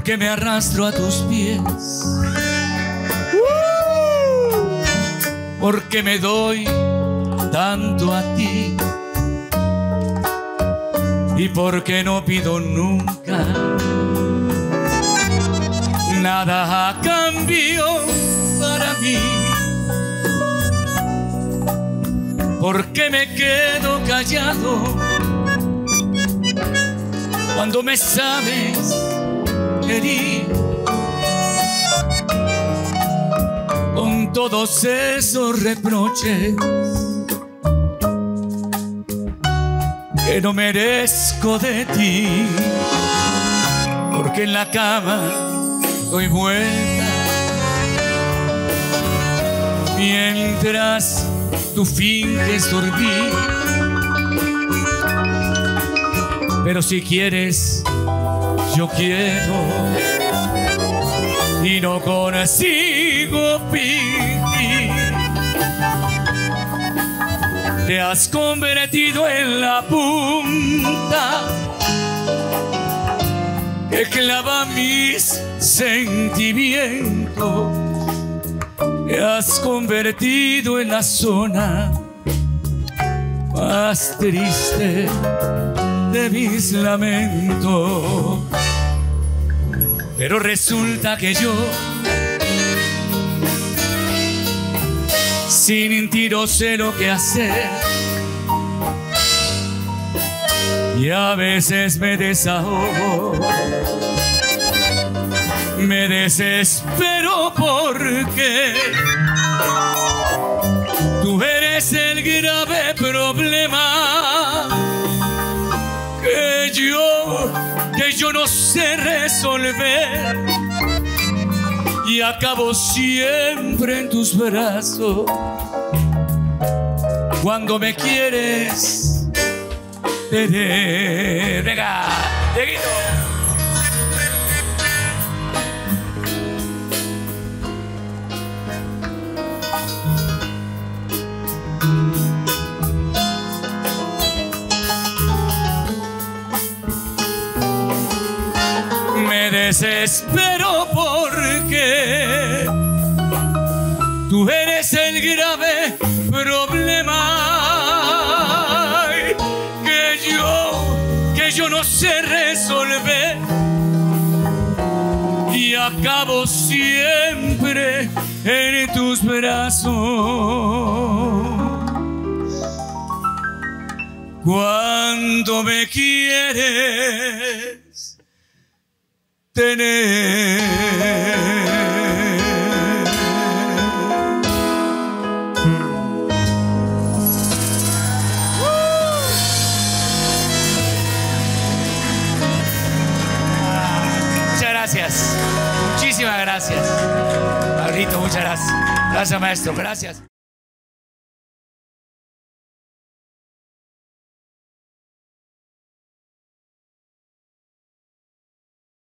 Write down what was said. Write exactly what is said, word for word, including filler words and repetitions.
porque me arrastro a tus pies, porque me doy tanto a ti y porque no pido nunca nada a cambio para mí, porque me quedo callado cuando me sabes herir con todos esos reproches que no merezco de ti, porque en la cama doy vuelta mientras tú finges dormir. Pero si quieres, yo quiero y no consigo fingir. Te has convertido en la punta que clava mis sentimientos. Te has convertido en la zona más triste de mis lamentos. Pero resulta que yo sin ti no sé lo que hacer, y a veces me desahogo, me desespero porque tú eres el grave problema que yo, que yo no sé resolver, y acabo siempre en tus brazos cuando me quieres tener. Venga, Dieguito. Me desespero porque tú eres el grave problema que yo, que yo no sé resolver, y acabo siempre en tus brazos cuando me quieres tener. Muchas gracias, muchísimas gracias, Pablito, muchas gracias. Gracias, maestro, gracias.